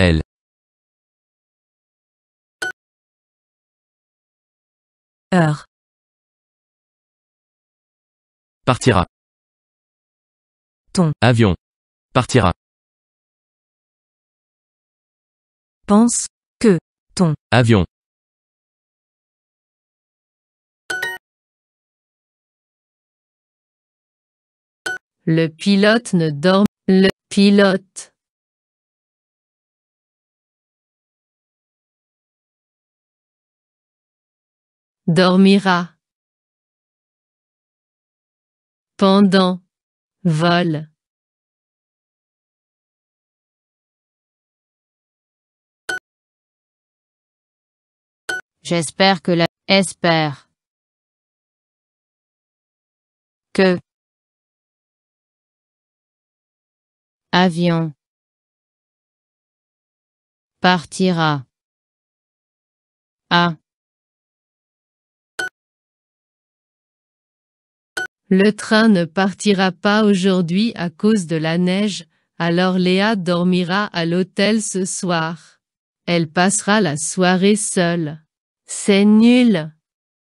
Elle. Heure. Partira. Ton. Avion. Partira. Pense. Que. Ton. Avion. Le pilote ne dort. Le pilote. Dormira. Pendant. Vol. J'espère que espère. Que. Avion. Partira. À. Le train ne partira pas aujourd'hui à cause de la neige, alors Léa dormira à l'hôtel ce soir. Elle passera la soirée seule. C'est nul.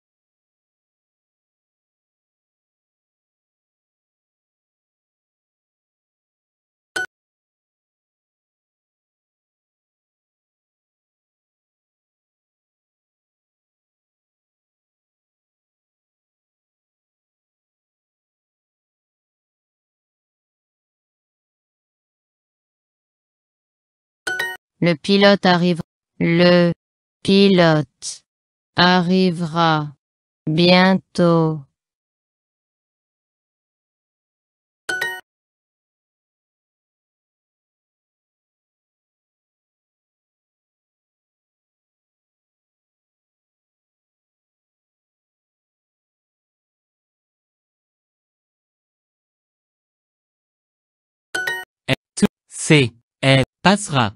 Le pilote arrive. Le pilote arrivera bientôt. Elle passera.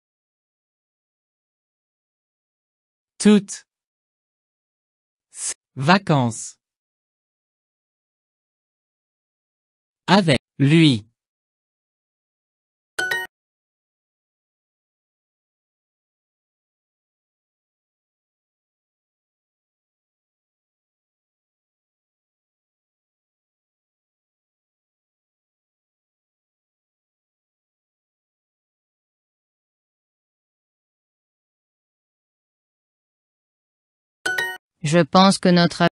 Toutes. Vacances. Avec lui. Je pense que notre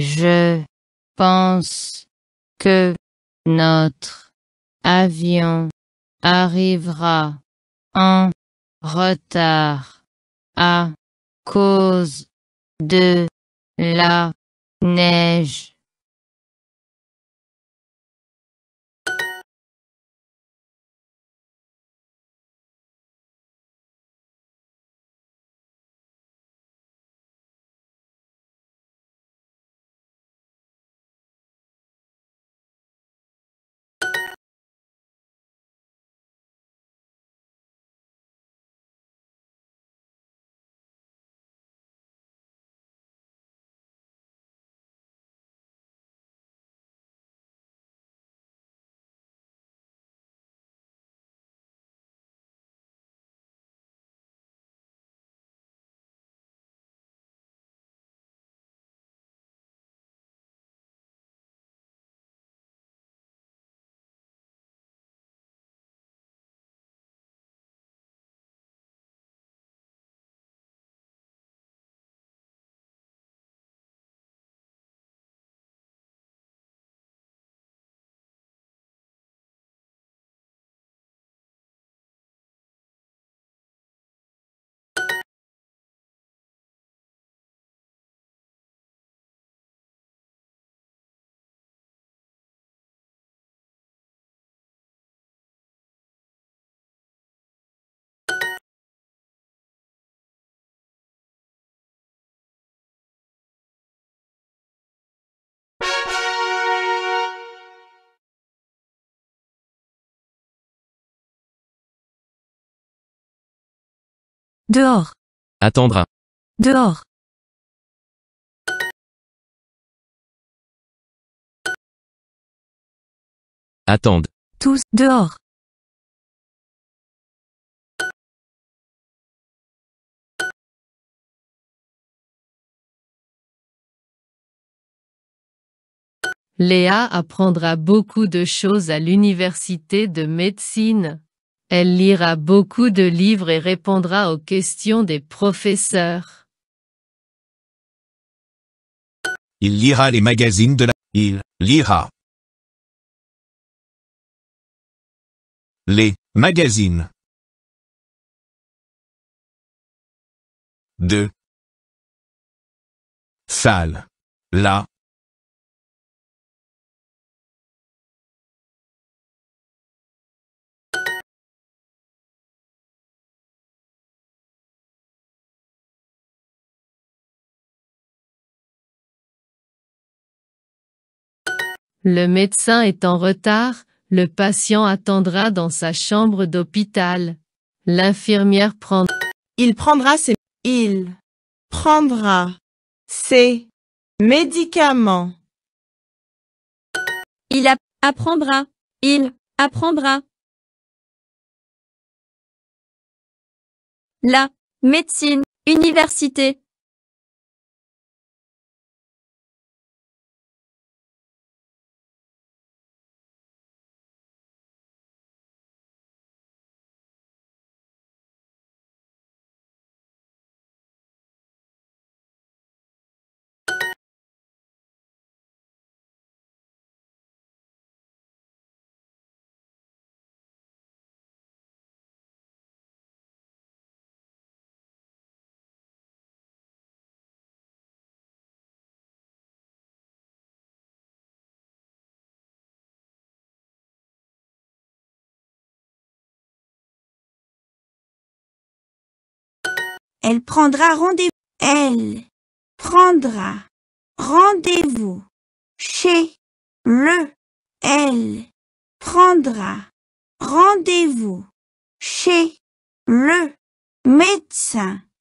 avion arrivera en retard à cause de la neige. Dehors. Attendra. Dehors. Attende. Tous. Dehors. Léa apprendra beaucoup de choses à l'université de médecine. Elle lira beaucoup de livres et répondra aux questions des professeurs. Il lira les magazines de la... Il lira les magazines de salle. La Le médecin est en retard, le patient attendra dans sa chambre d'hôpital. L'infirmière prendra. Il prendra ses médicaments. Il apprendra. Il apprendra. La médecine, université. Elle prendra rendez-vous. Elle prendra rendez-vous chez le. Elle prendra rendez-vous chez le médecin.